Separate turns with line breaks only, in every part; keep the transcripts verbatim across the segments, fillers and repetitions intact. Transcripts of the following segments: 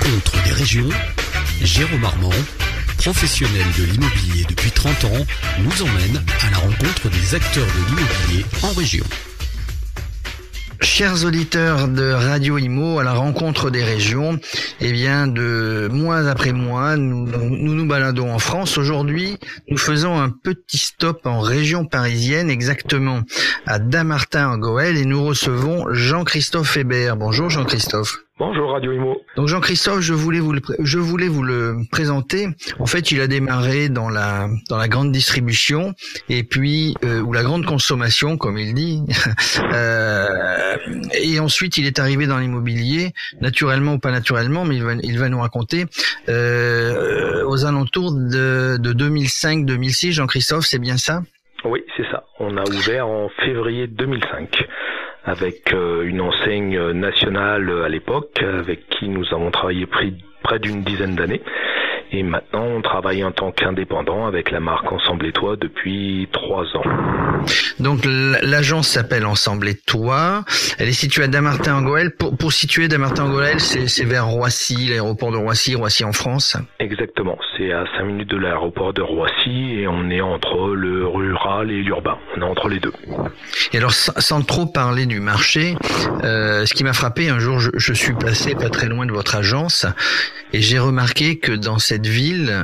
rencontre des régions, Jérôme Armand, professionnel de l'immobilier depuis trente ans, nous emmène à la rencontre des acteurs de l'immobilier en région.
Chers auditeurs de Radio Imo, à la rencontre des régions, eh bien, de mois après mois, nous nous, nous baladons en France. Aujourd'hui, nous faisons un petit stop en région parisienne, exactement à Dammartin en Goële, et nous recevons Jean-Christophe Hébert. Bonjour Jean-Christophe.
Bonjour Radio Imo.
Donc Jean-Christophe, je voulais vous le pré- je voulais vous le présenter. En fait, il a démarré dans la dans la grande distribution et puis euh, ou la grande consommation, comme il dit. euh, et ensuite, il est arrivé dans l'immobilier, naturellement ou pas naturellement, mais il va il va nous raconter euh, aux alentours de de deux mille cinq deux mille six. Jean-Christophe, c'est bien ça?
Oui, c'est ça. On a ouvert en février deux mille cinq. Avec euh, une enseigne nationale à l'époque, avec qui nous avons travaillé près, près d'une dizaine d'années. Et maintenant, on travaille en tant qu'indépendant avec la marque Ensemble et Toi depuis trois ans.
Donc l'agence s'appelle Ensemble et Toi. Elle est située à Dammartin en Goële. Pour, pour situer Dammartin en Goële, c'est, c'est vers Roissy, l'aéroport de Roissy, Roissy en France.
Exactement. C'est à cinq minutes de l'aéroport de Roissy et on est entre le rural et l'urbain. On est entre les deux.
Et alors, sans, sans trop parler du marché, euh, ce qui m'a frappé, un jour, je, je suis passé pas très loin de votre agence et j'ai remarqué que dans cette ville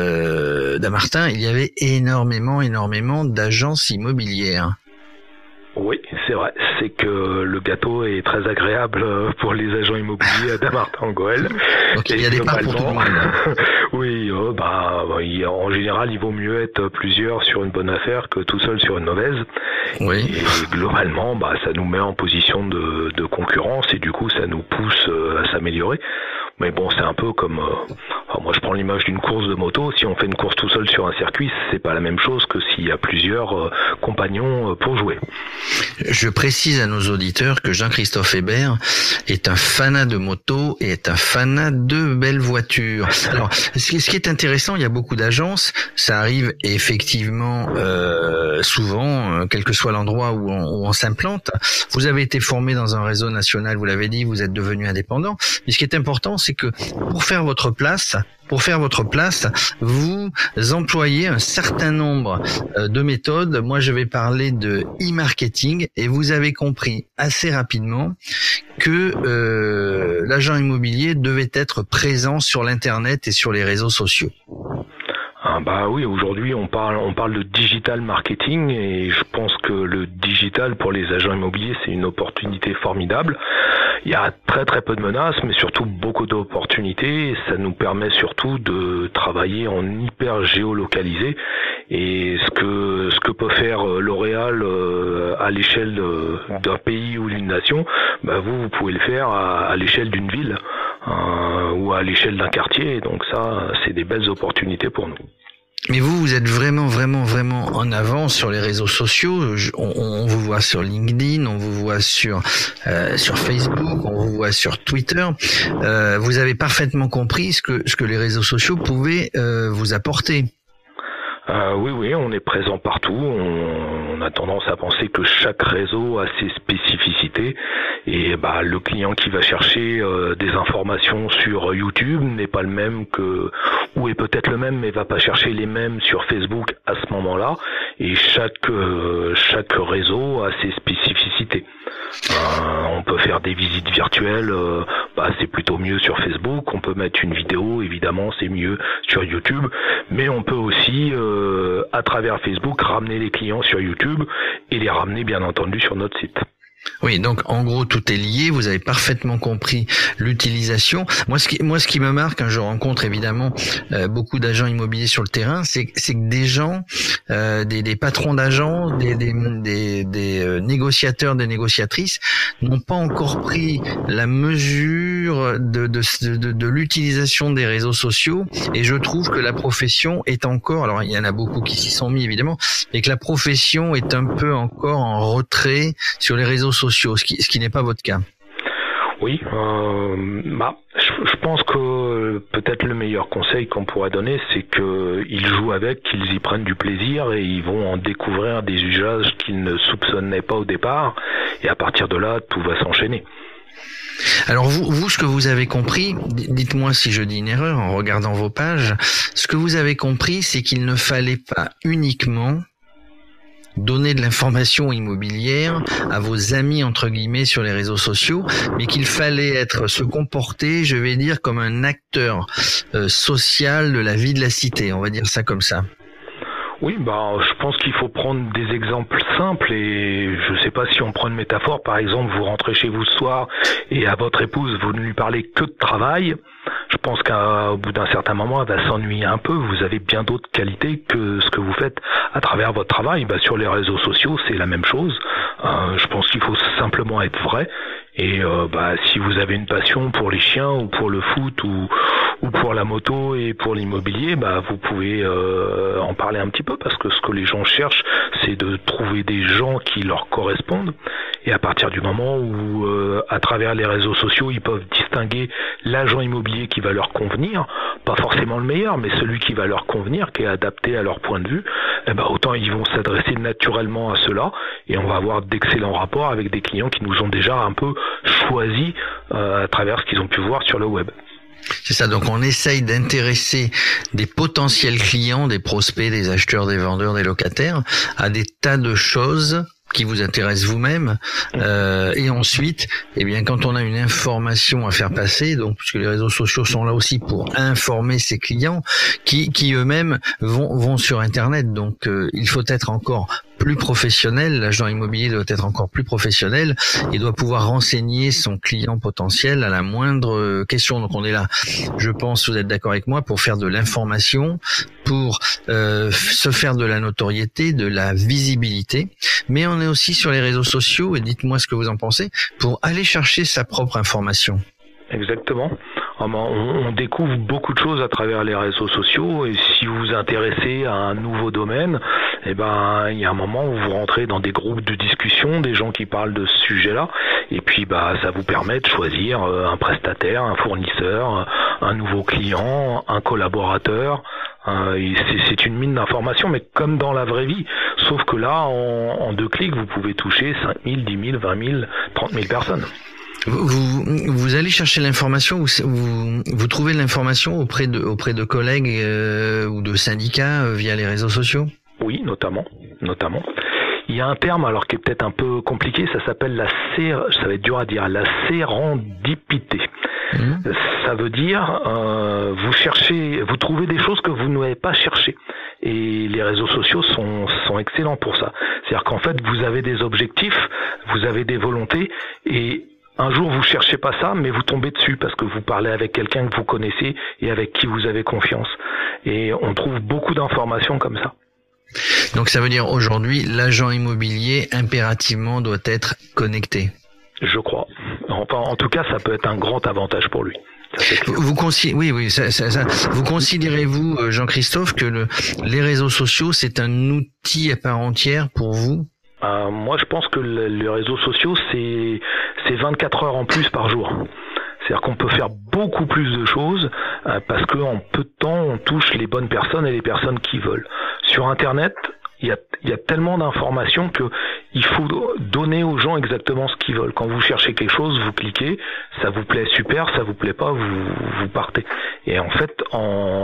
euh, Dammartin, il y avait énormément, énormément d'agences immobilières.
Oui, c'est vrai. C'est que le gâteau est très agréable pour les agents immobiliers à Dammartin en Goële.
Donc il y a des parts pour tout le monde.
Oui, euh, bah, en général, il vaut mieux être plusieurs sur une bonne affaire que tout seul sur une mauvaise.
Oui.
Et globalement, bah, ça nous met en position de, de concurrence et du coup, ça nous pousse à s'améliorer. Mais bon, c'est un peu comme, euh, enfin, moi je prends l'image d'une course de moto. Si on fait une course tout seul sur un circuit, c'est pas la même chose que s'il y a plusieurs euh, compagnons euh, pour jouer.
Je précise à nos auditeurs que Jean-Christophe Hébert est un fanat de moto et est un fanat de belles voitures. Alors, ce qui est intéressant, il y a beaucoup d'agences, ça arrive effectivement euh, souvent, euh, quel que soit l'endroit où on, où on s'implante. Vous avez été formé dans un réseau national, vous l'avez dit, vous êtes devenu indépendant. Mais ce qui est important, c'est que pour faire votre place, pour faire votre place, vous employez un certain nombre de méthodes. Moi, je vais parler de e-marketing et vous avez compris assez rapidement que euh, l'agent immobilier devait être présent sur l'internet et sur les réseaux sociaux.
Ah bah oui, aujourd'hui on parle on parle de digital marketing et je pense que le digital pour les agents immobiliers c'est une opportunité formidable. Il y a très très peu de menaces, mais surtout beaucoup d'opportunités. Ça nous permet surtout de travailler en hyper géolocalisé. Et ce que ce que peut faire L'Oréal à l'échelle d'un pays ou d'une nation, bah vous vous pouvez le faire à, à l'échelle d'une ville euh, ou à l'échelle d'un quartier. Donc ça, c'est des belles opportunités pour nous.
Mais vous, vous êtes vraiment, vraiment, vraiment en avant sur les réseaux sociaux. Je, on, on vous voit sur LinkedIn, on vous voit sur euh, sur Facebook, on vous voit sur Twitter. Euh, vous avez parfaitement compris ce que ce que les réseaux sociaux pouvaient euh, vous apporter.
Euh, oui, oui, on est présent partout. On, on a tendance à penser que chaque réseau a ses spécificités. Et bah, le client qui va chercher euh, des informations sur YouTube n'est pas le même que, ou est peut-être le même, mais va pas chercher les mêmes sur Facebook à ce moment-là. Et chaque euh, chaque réseau a ses spécificités. Euh, on peut faire des visites virtuelles, euh, bah, c'est plutôt mieux sur Facebook. On peut mettre une vidéo, évidemment, c'est mieux sur YouTube. Mais on peut aussi euh, à travers Facebook ramener les clients sur YouTube et les ramener bien entendu sur notre site.
Oui, donc en gros tout est lié. Vous avez parfaitement compris l'utilisation. Moi, ce qui, moi, ce qui me marque, quand je rencontre évidemment euh, beaucoup d'agents immobiliers sur le terrain, c'est, c'est que des gens, euh, des, des patrons d'agents, des, des, des, des euh, négociateurs, des négociatrices, n'ont pas encore pris la mesure de, de, de, de l'utilisation des réseaux sociaux. Et je trouve que la profession est encore, alors il y en a beaucoup qui s'y sont mis évidemment, mais que la profession est un peu encore en retrait sur les réseaux sociaux, ce qui, ce qui n'est pas votre cas.
Oui, euh, bah, je, je pense que peut-être le meilleur conseil qu'on pourrait donner, c'est qu'ils jouent avec, qu'ils y prennent du plaisir et ils vont en découvrir des usages qu'ils ne soupçonnaient pas au départ. Et à partir de là, tout va s'enchaîner.
Alors vous, vous, ce que vous avez compris, dites-moi si je dis une erreur en regardant vos pages, ce que vous avez compris, c'est qu'il ne fallait pas uniquement donner de l'information immobilière à vos amis entre guillemets sur les réseaux sociaux, mais qu'il fallait être se comporter, je vais dire, comme un acteur euh, social de la vie de la cité, on va dire ça comme ça.
Oui, bah, je pense qu'il faut prendre des exemples simples et je sais pas si on prend une métaphore, par exemple, vous rentrez chez vous ce soir et à votre épouse, vous ne lui parlez que de travail. Je pense qu'au bout d'un certain moment, elle va s'ennuyer un peu. Vous avez bien d'autres qualités que ce que vous faites à travers votre travail. Bah, sur les réseaux sociaux, c'est la même chose. Euh, je pense qu'il faut simplement être vrai. Et euh, bah, si vous avez une passion pour les chiens ou pour le foot ou, ou pour la moto et pour l'immobilier, bah, vous pouvez euh, en parler un petit peu parce que ce que les gens cherchent, c'est de trouver des gens qui leur correspondent. Et à partir du moment où, euh, à travers les réseaux sociaux, ils peuvent distinguer l'agent immobilier qui va leur convenir, pas forcément le meilleur, mais celui qui va leur convenir, qui est adapté à leur point de vue, eh ben, autant ils vont s'adresser naturellement à cela et on va avoir d'excellents rapports avec des clients qui nous ont déjà un peu choisis euh, à travers ce qu'ils ont pu voir sur le web.
C'est ça, donc on essaye d'intéresser des potentiels clients, des prospects, des acheteurs, des vendeurs, des locataires à des tas de choses qui vous intéressent vous-même, euh, et ensuite, eh bien, quand on a une information à faire passer, donc puisque les réseaux sociaux sont là aussi pour informer ses clients, qui, qui eux-mêmes vont, vont sur Internet, donc euh, il faut être encore plus professionnel, l'agent immobilier doit être encore plus professionnel et doit pouvoir renseigner son client potentiel à la moindre question. Donc on est là, je pense, vous êtes d'accord avec moi, pour faire de l'information, pour euh, se faire de la notoriété, de la visibilité, mais on est aussi sur les réseaux sociaux, et dites-moi ce que vous en pensez, pour aller chercher sa propre information.
Exactement. On découvre beaucoup de choses à travers les réseaux sociaux et si vous vous intéressez à un nouveau domaine, eh ben il y a un moment où vous rentrez dans des groupes de discussion, des gens qui parlent de ce sujet-là, et puis bah ça vous permet de choisir un prestataire, un fournisseur, un nouveau client, un collaborateur. Euh, c'est une mine d'informations, mais comme dans la vraie vie, sauf que là, en, en deux clics, vous pouvez toucher cinq mille, dix mille, vingt mille, trente mille personnes.
Vous, vous allez chercher l'information, vous, vous, vous trouvez l'information auprès de, auprès de collègues euh, ou de syndicats euh, via les réseaux sociaux?
Oui, notamment, notamment. Il y a un terme alors qui est peut-être un peu compliqué, ça s'appelle la sér... ça va être dur à dire, la sérendipité. Mmh. Ça veut dire euh, vous cherchez, vous trouvez des choses que vous n'avez pas cherchées. Et les réseaux sociaux sont, sont excellents pour ça. C'est-à-dire qu'en fait, vous avez des objectifs, vous avez des volontés, et un jour vous cherchez pas ça, mais vous tombez dessus parce que vous parlez avec quelqu'un que vous connaissez et avec qui vous avez confiance. Et on trouve beaucoup d'informations comme ça.
Donc ça veut dire aujourd'hui, l'agent immobilier impérativement doit être connecté.
Je crois. Enfin, en tout cas, ça peut être un grand avantage pour lui.
Vous considérez, oui, oui, ça, ça, ça. Vous considérez-vous, Jean-Christophe, que le, les réseaux sociaux, c'est un outil à part entière pour vous?
Euh, moi, je pense que le, les réseaux sociaux, c'est c'est vingt-quatre heures en plus par jour. C'est-à-dire qu'on peut faire beaucoup plus de choses euh, parce qu'en peu de temps, on touche les bonnes personnes et les personnes qui veulent. Sur Internet, il y a, il y a tellement d'informations que il faut donner aux gens exactement ce qu'ils veulent. Quand vous cherchez quelque chose, vous cliquez, ça vous plaît, super, ça vous plaît pas, vous, vous partez. Et en fait, en,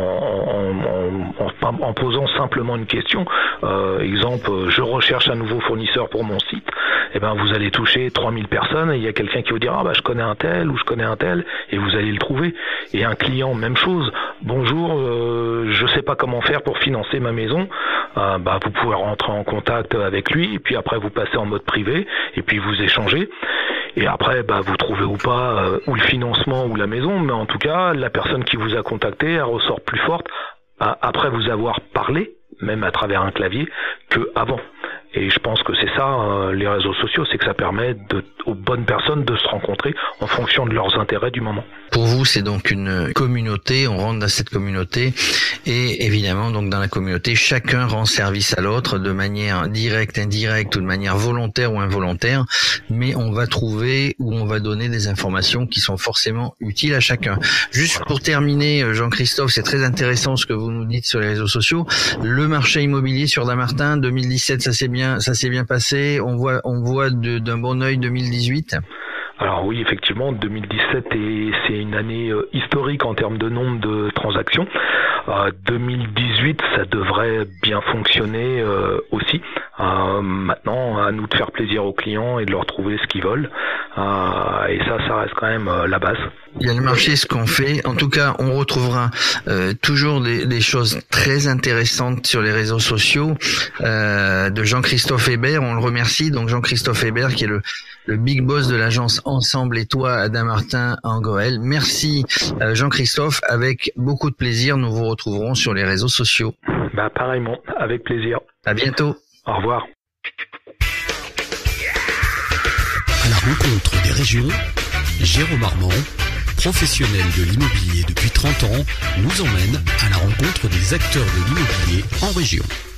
en, en, en posant simplement une question, euh, exemple, je recherche un nouveau fournisseur pour mon site, eh ben vous allez toucher trois mille personnes et il y a quelqu'un qui vous dira ah bah je connais un tel ou je connais un tel et vous allez le trouver. Et un client, même chose. Bonjour, euh, je sais pas comment faire pour financer ma maison. Euh, bah vous pouvez rentrer en contact avec lui et puis après vous passez en mode privé et puis vous échangez. Et après, bah, vous trouvez ou pas euh, ou le financement ou la maison, mais en tout cas, la personne qui vous a contacté, elle ressort plus forte à, après vous avoir parlé, même à travers un clavier, que avant. Et je pense que c'est ça, euh, les réseaux sociaux, c'est que ça permet de, aux bonnes personnes de se rencontrer en fonction de leurs intérêts du moment.
Pour vous, c'est donc une communauté, on rentre dans cette communauté et évidemment, donc dans la communauté, chacun rend service à l'autre de manière directe, indirecte ou de manière volontaire ou involontaire, mais on va trouver ou on va donner des informations qui sont forcément utiles à chacun. Juste voilà. Pour terminer, Jean-Christophe, c'est très intéressant ce que vous nous dites sur les réseaux sociaux. Le marché immobilier sur Dammartin, deux mille dix-sept, ça s'est bien Ça s'est bien passé. On voit, on voit de, d'un bon œil deux mille dix-huit.
Alors oui, effectivement, deux mille dix-sept est, c'est une année euh, historique en termes de nombre de transactions. Euh, deux mille dix-huit, ça devrait bien fonctionner euh, aussi. Euh, maintenant, à nous de faire plaisir aux clients et de leur trouver ce qu'ils veulent. Euh, et ça, ça reste quand même euh, la base.
Il y a le marché, ce qu'on fait. En tout cas, on retrouvera euh, toujours des, des choses très intéressantes sur les réseaux sociaux euh, de Jean-Christophe Hébert. On le remercie. Donc Jean-Christophe Hébert, qui est le, le big boss de l'agence Ensemble et Toi à Dammartin en Goël. Merci euh, Jean-Christophe. Avec beaucoup de plaisir, nous vous retrouverons sur les réseaux sociaux.
Bah pareillement, avec plaisir.
À bientôt.
Au revoir.
À la rencontre des régions, Jérôme Armand, professionnel de l'immobilier depuis trente ans, nous emmène à la rencontre des acteurs de l'immobilier en région.